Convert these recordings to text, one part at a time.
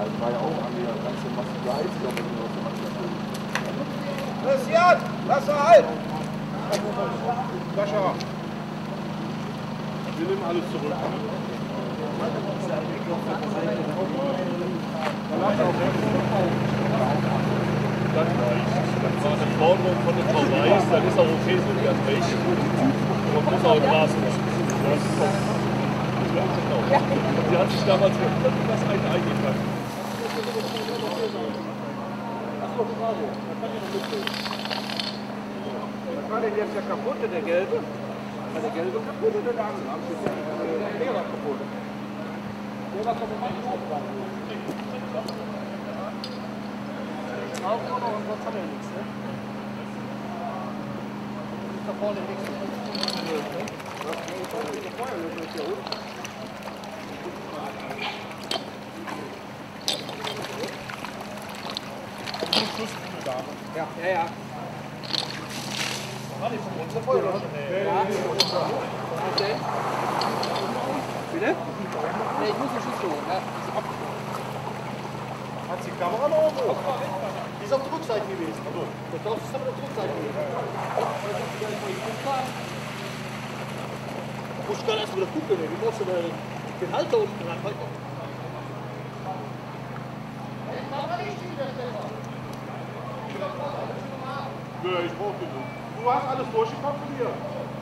war ja auch an der ganzen massive Heizkörper, die aus der Maschine. Christian, lass er halt! Sascha! Wir nehmen alles zurück. Das war eine Forderung von den Frau Weiß, dann ist auch okay, so die hat recht. Man muss auch Gras machen. Ja, genau. Die hat sich damals das eine eingepackt. Achso, bravo. Da kann ich noch mitreden. Was war denn jetzt der kaputte, der gelbe? War der gelbe kaputt oder der andere? Der war kaputt. Der war kaputt. Auch noch und sonst hat er nichts, ne? Da vorne nichts. Der Feuerlöscher ist ja unten. Ja, ja, ja. War nicht von uns der Feuerlöscher? Ja. Okay. Bitte? Nee, ich muss den Schuss holen. Ja. Hat die Kamera noch irgendwo? Die ist auf der Rückseite gewesen. Also, das ist auf der Rückseite gewesen. Du musst gerade erst wieder gucken, wie musst du den Halter unten dran halten? Nö, ich brauch den nicht. Du hast alles durchgekommen von mir.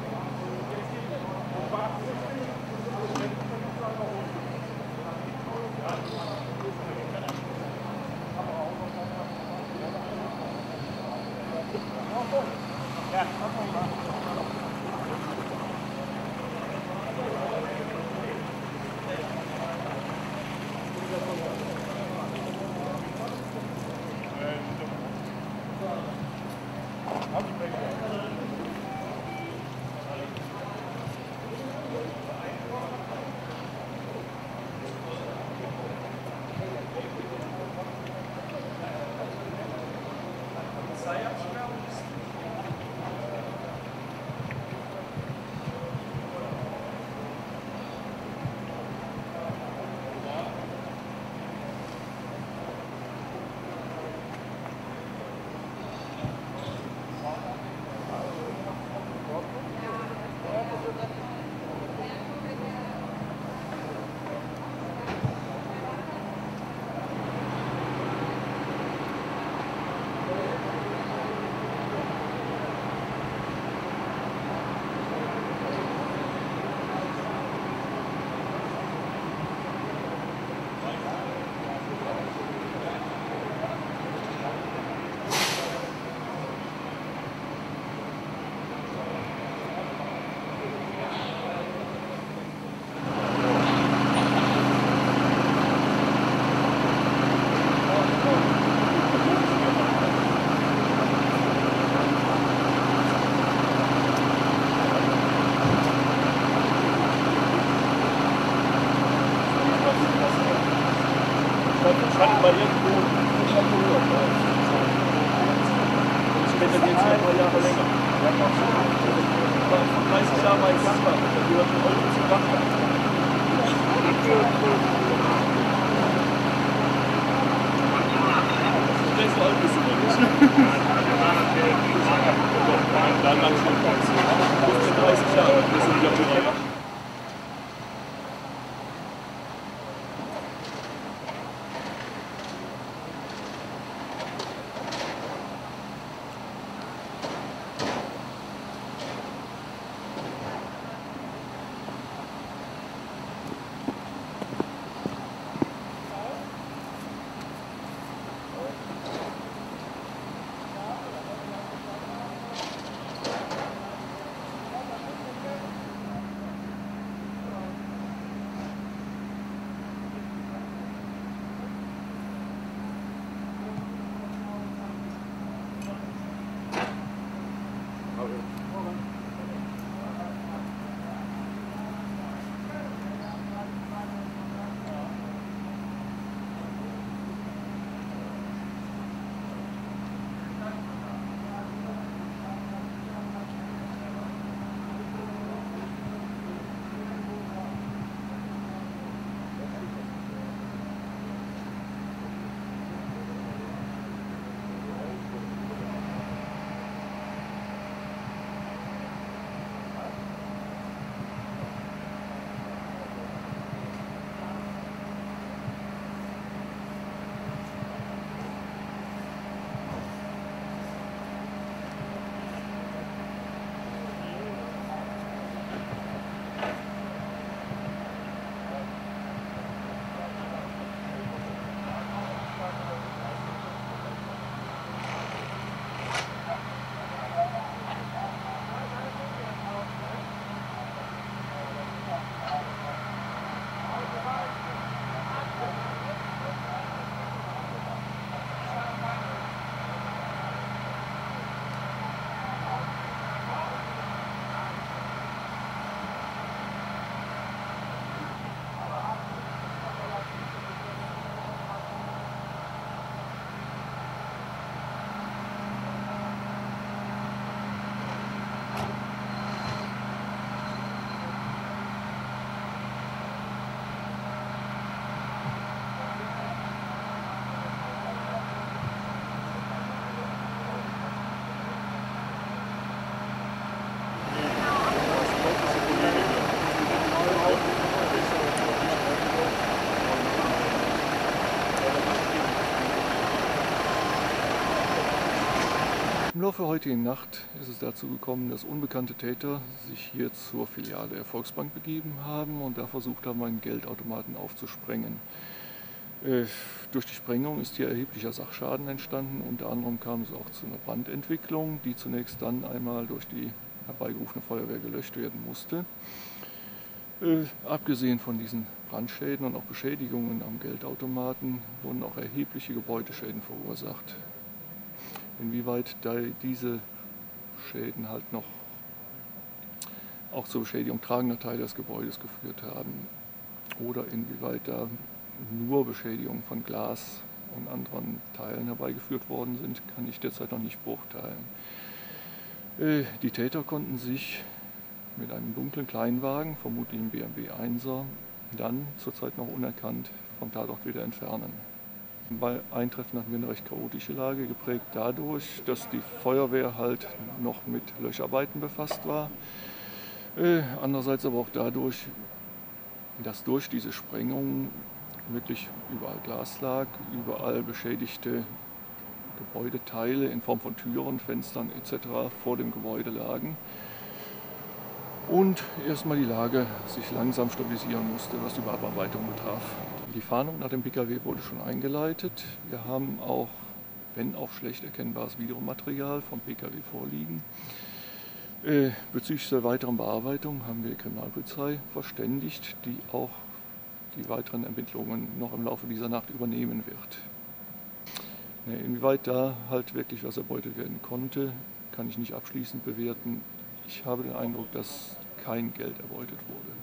Stand bei irgendwo und ich habe gehört. Ich kenne den jetzt ein paar Jahre länger. Ich war vor 30 Jahren bei Samba. Da gehört ein Euro zum Dach. Der ist so alt bist du nicht. Dann lang schon. Bis zu 30 Jahre. Das sind wieder Bürger. Laufe heutigen Nacht ist es dazu gekommen, dass unbekannte Täter sich hier zur Filiale der Volksbank begeben haben und da versucht haben, einen Geldautomaten aufzusprengen. Durch die Sprengung ist hier erheblicher Sachschaden entstanden. Unter anderem kam es auch zu einer Brandentwicklung, die zunächst dann einmal durch die herbeigerufene Feuerwehr gelöscht werden musste. Abgesehen von diesen Brandschäden und auch Beschädigungen am Geldautomaten wurden auch erhebliche Gebäudeschäden verursacht. Inwieweit diese Schäden halt noch auch zur Beschädigung tragender Teile des Gebäudes geführt haben oder inwieweit da nur Beschädigungen von Glas und anderen Teilen herbeigeführt worden sind, kann ich derzeit noch nicht beurteilen. Die Täter konnten sich mit einem dunklen Kleinwagen, vermutlich ein BMW 1er, dann zurzeit noch unerkannt vom Tatort wieder entfernen. Bei Eintreffen hatten wir eine recht chaotische Lage, geprägt dadurch, dass die Feuerwehr halt noch mit Löscharbeiten befasst war. Andererseits aber auch dadurch, dass durch diese Sprengung wirklich überall Glas lag, überall beschädigte Gebäudeteile in Form von Türen, Fenstern etc. vor dem Gebäude lagen. Und erstmal die Lage sich langsam stabilisieren musste, was die Abarbeitung betraf. Die Fahndung nach dem Pkw wurde schon eingeleitet. Wir haben auch, wenn auch schlecht erkennbares Videomaterial vom Pkw vorliegen. Bezüglich der weiteren Bearbeitung haben wir die Kriminalpolizei verständigt, die auch die weiteren Ermittlungen noch im Laufe dieser Nacht übernehmen wird. Inwieweit da halt wirklich was erbeutet werden konnte, kann ich nicht abschließend bewerten. Ich habe den Eindruck, dass kein Geld erbeutet wurde.